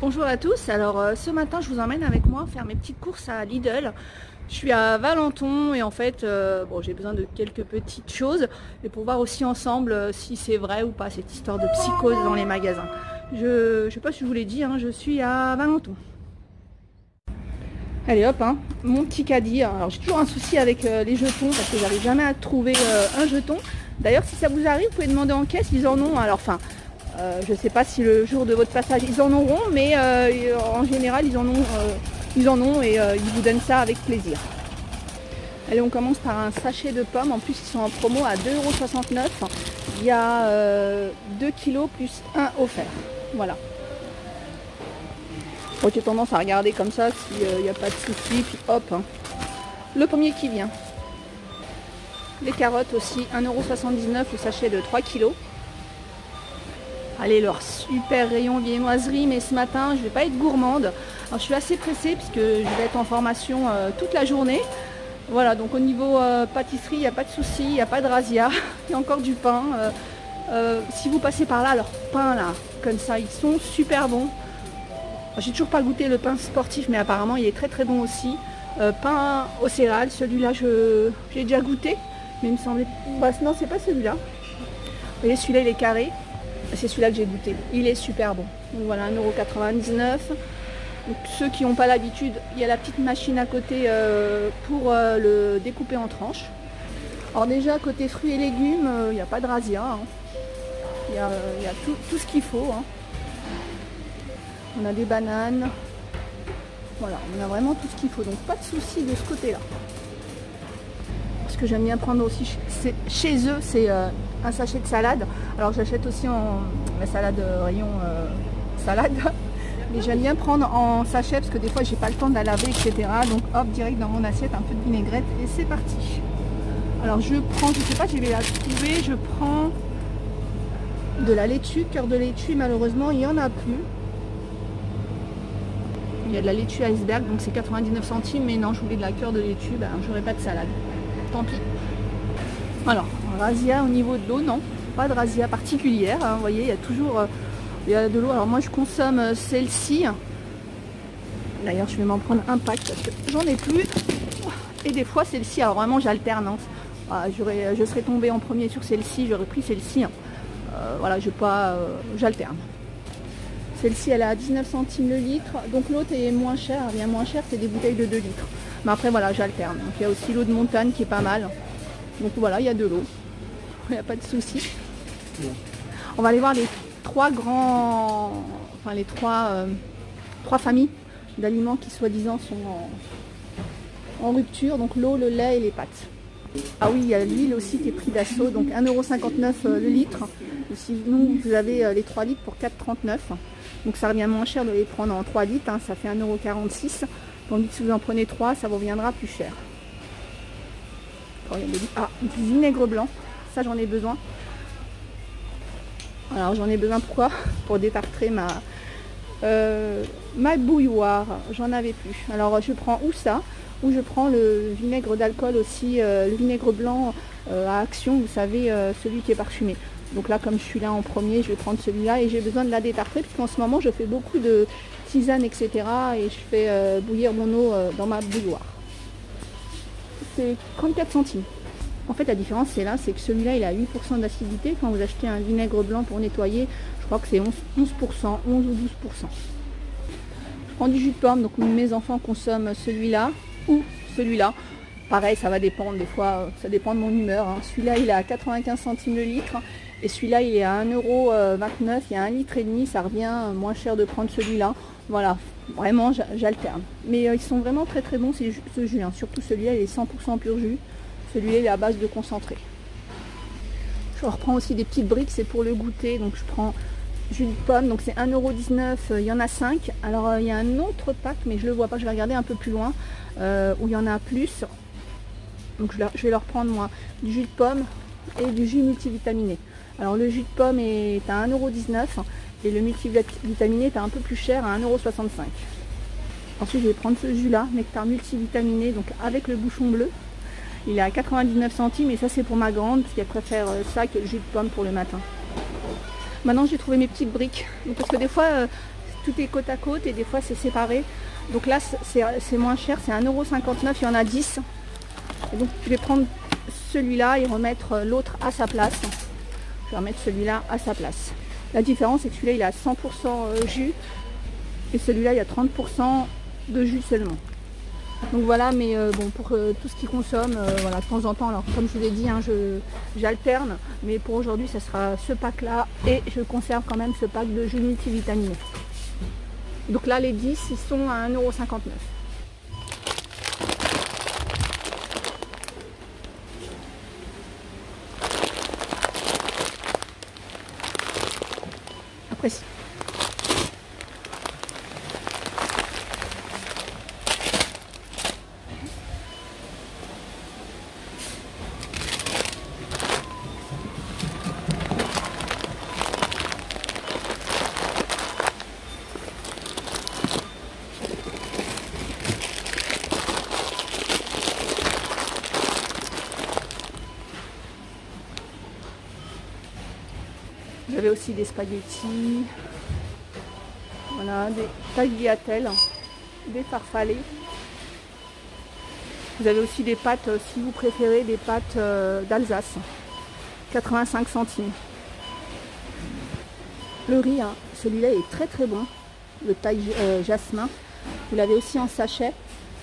Bonjour à tous, alors ce matin je vous emmène avec moi faire mes petites courses à Lidl. Je suis à Valenton et en fait bon, j'ai besoin de quelques petites choses et pour voir aussi ensemble si c'est vrai ou pas cette histoire de psychose dans les magasins. Je sais pas si je vous l'ai dit, hein, je suis à Valenton. Allez hop, hein, mon petit caddie. Alors j'ai toujours un souci avec les jetons parce que j'arrive jamais à trouver un jeton. D'ailleurs si ça vous arrive, vous pouvez demander en caisse, ils en ont. Alors enfin, je ne sais pas si le jour de votre passage ils en auront, mais en général ils en ont et ils vous donnent ça avec plaisir. Allez, on commence par un sachet de pommes. En plus ils sont en promo à 2,69 €. Il y a 2 kg plus 1 offert. Voilà. Bon, j'ai tendance à regarder comme ça s'il n'y a pas de souci, puis hop, hein. Le premier qui vient. Les carottes aussi, 1,79 € le sachet de 3 kg. Allez, leur super rayon viennoiserie, mais ce matin je vais pas être gourmande. Alors je suis assez pressée puisque je vais être en formation toute la journée. Voilà, donc au niveau pâtisserie, il n'y a pas de souci, il n'y a pas de razzia, il y a encore du pain. Si vous passez par là, leurs pains là, comme ça, ils sont super bons. J'ai toujours pas goûté le pain sportif, mais apparemment il est très très bon aussi. Pain aux céréales, celui-là j'ai déjà goûté, mais il me semblait... Bah, non, c'est pas celui-là. Vous voyez, celui-là il est carré. C'est celui-là que j'ai goûté. Il est super bon. Donc voilà, 1,99 €. Donc, ceux qui n'ont pas l'habitude, il y a la petite machine à côté pour le découper en tranches. Alors déjà, côté fruits et légumes, il n'y a pas de razzia. Hein. Il y a tout ce qu'il faut. Hein. On a des bananes. Voilà, on a vraiment tout ce qu'il faut. Donc pas de souci de ce côté-là. Ce que j'aime bien prendre aussi chez eux, c'est un sachet de salade. Alors j'achète aussi la salade rayon salade. Mais j'aime bien prendre en sachet parce que des fois j'ai pas le temps de la laver, etc. Donc hop, direct dans mon assiette, un peu de vinaigrette et c'est parti. Alors je prends, je sais pas, je vais la trouver, je prends de la laitue, cœur de laitue, malheureusement il n'y en a plus. Il y a de la laitue iceberg, donc c'est 99 centimes, mais non, je voulais de la cœur de laitue, ben, j'aurais pas de salade. Tant pis. Alors, razzia au niveau de l'eau, non, pas de razzia particulière. Hein, vous voyez, il y a toujours il y a de l'eau. Alors moi, je consomme celle-ci. D'ailleurs, je vais m'en prendre un pack parce que j'en ai plus. Et des fois, celle-ci, alors vraiment, j'alterne. Hein. Je serais tombée en premier sur celle-ci, j'aurais pris celle-ci. Hein. Voilà, j'alterne. Celle-ci, elle est à 19 centimes le litre. Donc l'autre est moins cher, bien moins cher, c'est des bouteilles de 2 litres. Mais après, voilà, j'alterne. Donc il y a aussi l'eau de montagne qui est pas mal. Donc voilà, il y a de l'eau. Il n'y a pas de souci. On va aller voir les trois familles d'aliments qui soi-disant sont en rupture. Donc l'eau, le lait et les pâtes. Ah oui, il y a l'huile aussi qui est pris d'assaut. Donc 1,59 € le litre. Sinon, vous avez les 3 litres pour 4,39 €. Donc ça revient moins cher de les prendre en 3 litres. Hein, ça fait 1,46 €. Tandis que si vous en prenez 3, ça vous reviendra plus cher. Du vinaigre blanc, ça j'en ai besoin. Alors j'en ai besoin pourquoi? Pour détartrer ma bouilloire, j'en avais plus. Alors je prends ou ça, ou je prends le vinaigre d'alcool aussi, le vinaigre blanc à Action, vous savez, celui qui est parfumé. Donc là, comme je suis là en premier, je vais prendre celui-là et j'ai besoin de la détartrer parce qu'en ce moment, je fais beaucoup de tisane, etc. Et je fais bouillir mon eau dans ma bouilloire. C'est 34 centimes. En fait, la différence, c'est là, c'est que celui-là, il a 8% d'acidité. Quand vous achetez un vinaigre blanc pour nettoyer, je crois que c'est 11%, 11 ou 12%. Je prends du jus de pomme, donc mes enfants consomment celui-là ou celui-là. Pareil, ça va dépendre, des fois, ça dépend de mon humeur. Hein. Celui-là, il est à 95 centimes le litre. Et celui-là, il est à 1,29 €. Il y a 1,5 litre. Ça revient moins cher de prendre celui-là. Voilà, vraiment, j'alterne. Mais ils sont vraiment très très bons, ce jus. Hein. Surtout celui-là, il est 100% pur jus. Celui-là, il est à base de concentré. Je reprends aussi des petites briques, c'est pour le goûter. Donc je prends jus de pomme, donc c'est 1,19 €. Il y en a 5. Alors il y a un autre pack, mais je ne le vois pas. Je vais regarder un peu plus loin, où il y en a plus. Donc je vais leur prendre moi du jus de pomme et du jus multivitaminé. Alors le jus de pomme est à 1,19 € et le multivitaminé est un peu plus cher à 1,65 €. Ensuite je vais prendre ce jus là, nectar multivitaminé, donc avec le bouchon bleu. Il est à 99 centimes et ça c'est pour ma grande parce qu'elle préfère ça que le jus de pomme pour le matin. Maintenant j'ai trouvé mes petites briques. Donc, parce que des fois tout est côte à côte et des fois c'est séparé. Donc là c'est moins cher, c'est 1,59 €, il y en a 10. Et donc je vais prendre celui-là et remettre l'autre à sa place. Je vais remettre celui-là à sa place. La différence c'est que celui-là il a 100% jus et celui-là il y a 30% de jus seulement. Donc voilà, mais bon, pour tout ce qui consomme, voilà, de temps en temps, alors comme je vous ai dit, hein, j'alterne, mais pour aujourd'hui, ça sera ce pack-là, et je conserve quand même ce pack de jus multivitaminé. Donc là, les 10, ils sont à 1,59 €. Apprécie. J'avais aussi des spaghettis, voilà, des tagliatelles, des farfalés. Vous avez aussi des pâtes, si vous préférez, des pâtes d'Alsace, 85 centimes. Le riz, hein, celui-là est très très bon, le taille jasmin. Vous l'avez aussi en sachet.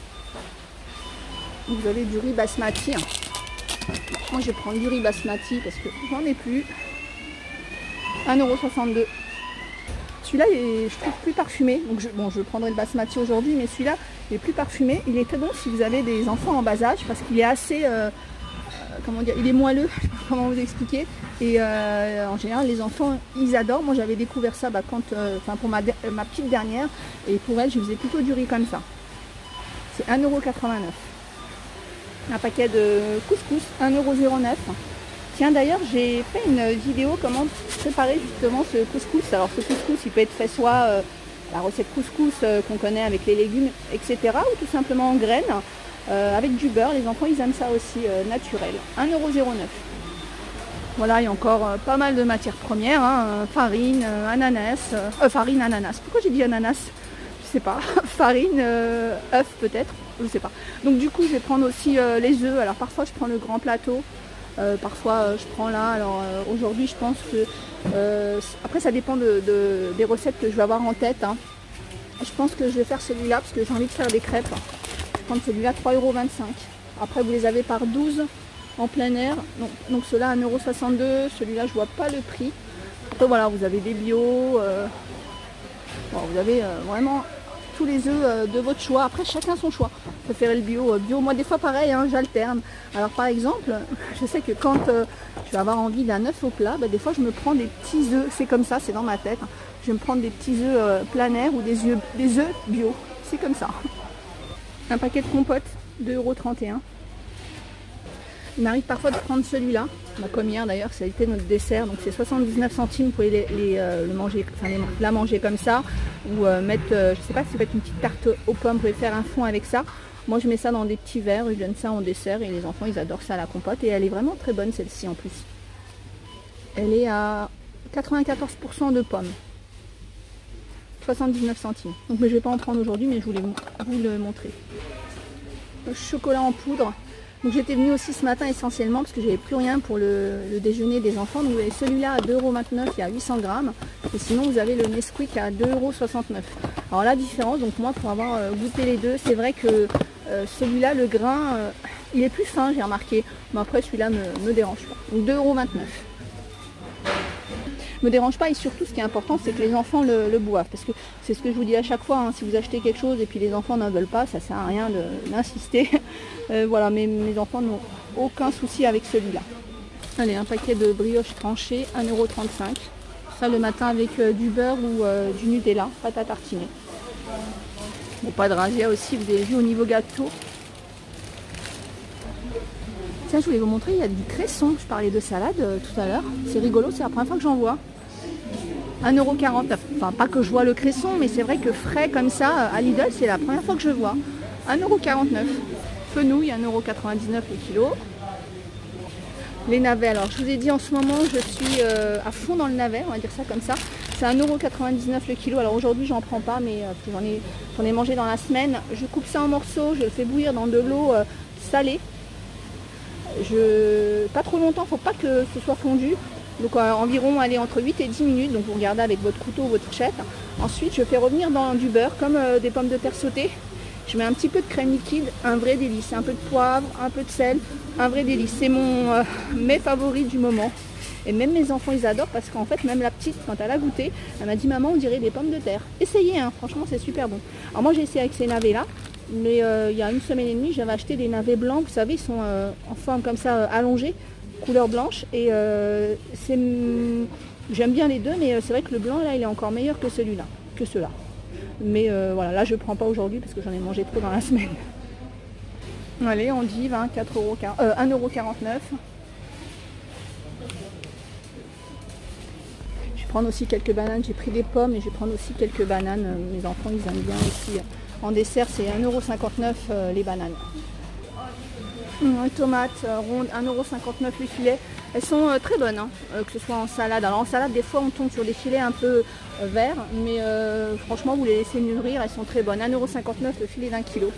Vous avez du riz basmati. Moi je vais prendre du riz basmati parce que j'en ai plus. 1,62 €. Celui-là je trouve plus parfumé. Donc je prendrai le basmati aujourd'hui, mais celui-là il est plus parfumé. Il est très bon si vous avez des enfants en bas âge parce qu'il est assez, comment dire, il est moelleux, je sais pas comment vous expliquer. Et en général les enfants ils adorent. Moi j'avais découvert ça quand, pour ma petite dernière, et pour elle je faisais plutôt du riz comme ça. C'est 1,89 €. Un paquet de couscous, 1,09 €. Tiens, d'ailleurs, j'ai fait une vidéo comment préparer justement ce couscous. Alors ce couscous, il peut être fait soit la recette couscous qu'on connaît avec les légumes, etc. ou tout simplement en graines, avec du beurre. Les enfants, ils aiment ça aussi, naturel. 1,09 €. Voilà, il y a encore pas mal de matières premières, hein, farine, ananas, farine, ananas. Pourquoi j'ai dit ananas? Je sais pas. Farine, œuf peut-être, je sais pas. Donc du coup, je vais prendre aussi les œufs. Alors parfois, je prends le grand plateau. Parfois je prends là, alors aujourd'hui je pense que après ça dépend des recettes que je vais avoir en tête, hein. Je pense que je vais faire celui-là parce que j'ai envie de faire des crêpes. Je vais prendre celui-là 3,25 €. Après vous les avez par 12 en plein air, donc ceux-là 1,62 €, celui-là je vois pas le prix. Après voilà, vous avez des bio, bon, vous avez vraiment tous les œufs de votre choix. Après chacun son choix. Préférez le bio, moi des fois pareil, hein, j'alterne. Alors par exemple, je sais que quand je vais avoir envie d'un œuf au plat, des fois je me prends des petits œufs, c'est comme ça, c'est dans ma tête. Je vais me prendre des petits œufs plein air ou des œufs bio, c'est comme ça. Un paquet de compote, 2,31 €. Il m'arrive parfois de prendre celui-là, comme hier d'ailleurs, ça a été notre dessert, donc c'est 79 centimes, vous pouvez le manger, la manger comme ça, ou mettre, je sais pas si vous faites une petite tarte aux pommes, vous pouvez faire un fond avec ça. Moi je mets ça dans des petits verres, je donne ça en dessert et les enfants ils adorent ça à la compote, et elle est vraiment très bonne celle-ci en plus. Elle est à 94% de pommes, 79 centimes. Donc mais je vais pas en prendre aujourd'hui, mais je voulais vous le montrer. Le chocolat en poudre. Donc j'étais venue aussi ce matin essentiellement parce que j'avais plus rien pour le déjeuner des enfants. Donc vous avez celui-là à 2,29 €, il y a 800 grammes. Et sinon vous avez le Nesquik à 2,69 €. Alors la différence, donc moi pour avoir goûté les deux, c'est vrai que celui-là, le grain, il est plus fin, j'ai remarqué. Mais après celui-là me dérange pas. Donc 2,29 €. Me dérange pas, et surtout ce qui est important c'est que les enfants le boivent, parce que c'est ce que je vous dis à chaque fois, hein, si vous achetez quelque chose et puis les enfants n'en veulent pas, ça sert à rien d'insister. Voilà, mais mes enfants n'ont aucun souci avec celui-là. Allez, un paquet de brioches tranchées, 1,35 €. Ça le matin avec du beurre ou du Nutella, pâte à tartiner. Bon, pas de razzia aussi, vous avez vu au niveau gâteau. Tiens, je voulais vous montrer, il y a du cresson. Je parlais de salade tout à l'heure. C'est rigolo, c'est la première fois que j'en vois. 1,40 €. Enfin, pas que je vois le cresson, mais c'est vrai que frais comme ça, à Lidl, c'est la première fois que je vois. 1,49 €. Fenouil, 1,99 € le kilo. Les navets, alors je vous ai dit en ce moment, je suis à fond dans le navet, on va dire ça comme ça. c'est 1,99 € le kilo. Alors aujourd'hui j'en prends pas, mais j'en ai mangé dans la semaine. Je coupe ça en morceaux, je le fais bouillir dans de l'eau salée. Pas trop longtemps, faut pas que ce soit fondu. Donc environ aller entre 8 et 10 minutes. Donc vous regardez avec votre couteau ou votre fourchette. Ensuite je fais revenir dans du beurre comme des pommes de terre sautées. Je mets un petit peu de crème liquide, un vrai délice. Un peu de poivre, un peu de sel, un vrai délice. C'est mon mets favori du moment. Et même mes enfants ils adorent parce qu'en fait même la petite quand elle a goûté, elle m'a dit maman on dirait des pommes de terre. Essayez hein, franchement c'est super bon. Alors moi j'ai essayé avec ces navets là, mais il y a une semaine et demie j'avais acheté des navets blancs, vous savez ils sont en forme comme ça allongés, couleur blanche et j'aime bien les deux mais c'est vrai que le blanc là il est encore meilleur que celui-là, que ceux-là. Mais voilà là je prends pas aujourd'hui parce que j'en ai mangé trop dans la semaine. Allez on dit 1,49 €. Je vais prendre aussi quelques bananes, j'ai pris des pommes et je vais prendre aussi quelques bananes. Mes enfants ils aiment bien aussi. En dessert c'est 1,59 € les bananes. Les tomates rondes, 1,59 € les filets. Elles sont très bonnes, hein, que ce soit en salade. Alors en salade des fois on tombe sur des filets un peu verts, mais franchement vous les laissez mûrir, elles sont très bonnes. 1,59 € le filet d'1 kg.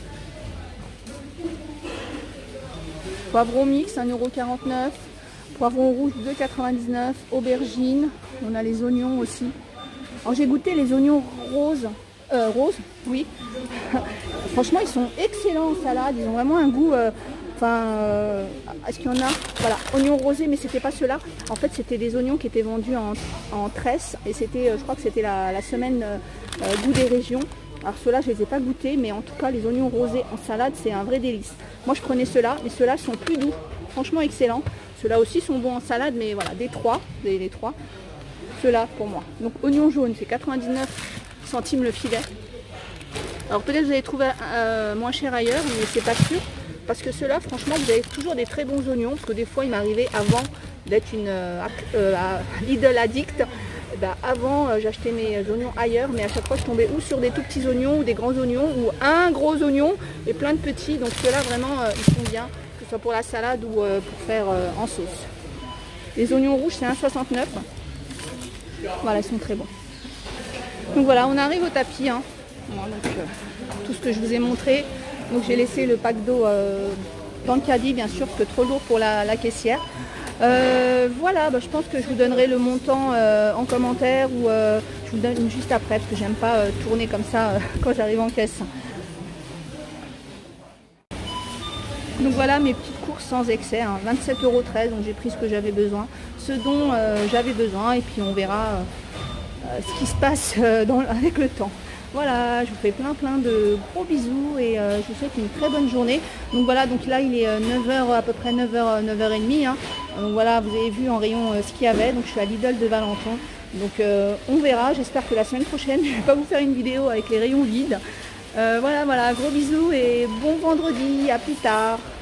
Poivron mix, 1,49 €. Poivron rouge 2,99 €, aubergines, on a les oignons aussi. Alors j'ai goûté les oignons roses, oui. Franchement ils sont excellents en salade, ils ont vraiment un goût, est-ce qu'il y en a? Voilà, oignons rosés mais c'était pas ceux-là. En fait c'était des oignons qui étaient vendus en tresse et c'était, je crois que c'était la semaine goût des régions. Alors ceux-là je les ai pas goûtés mais en tout cas les oignons rosés en salade c'est un vrai délice. Moi je prenais ceux-là mais ceux-là sont plus doux, franchement excellents. Ceux-là aussi sont bons en salade, mais voilà, les trois, ceux-là pour moi. Donc oignon jaune, c'est 99 centimes le filet. Alors peut-être vous allez trouver moins cher ailleurs, mais c'est pas sûr. Parce que ceux-là, franchement, vous avez toujours des très bons oignons. Parce que des fois, il m'arrivait avant d'être une Lidl addict. Avant, j'achetais mes oignons ailleurs, mais à chaque fois, je tombais ou sur des tout petits oignons ou des grands oignons ou un gros oignon et plein de petits. Donc ceux-là, vraiment, ils sont bien. Que ce soit pour la salade ou pour faire en sauce. Les oignons rouges c'est 1,69 €. Voilà, ils sont très bons. Donc voilà, on arrive au tapis. Hein. Voilà, donc, tout ce que je vous ai montré. Donc j'ai laissé le pack d'eau dans le caddie, bien sûr, que trop lourd pour la caissière. Voilà, je pense que je vous donnerai le montant en commentaire ou je vous le donne juste après parce que j'aime pas tourner comme ça quand j'arrive en caisse. Donc voilà mes petites courses sans excès, hein, 27,13 €, donc j'ai pris ce que j'avais besoin, ce dont j'avais besoin et puis on verra ce qui se passe avec le temps. Voilà, je vous fais plein de gros bisous et je vous souhaite une très bonne journée. Donc voilà, donc là il est 9 h à peu près 9 h, 9 h 30. Hein. Donc voilà, vous avez vu en rayon ce qu'il y avait, donc je suis à Lidl de Valenton. Donc on verra, j'espère que la semaine prochaine, je ne vais pas vous faire une vidéo avec les rayons vides. Voilà, gros bisous et bon vendredi, à plus tard.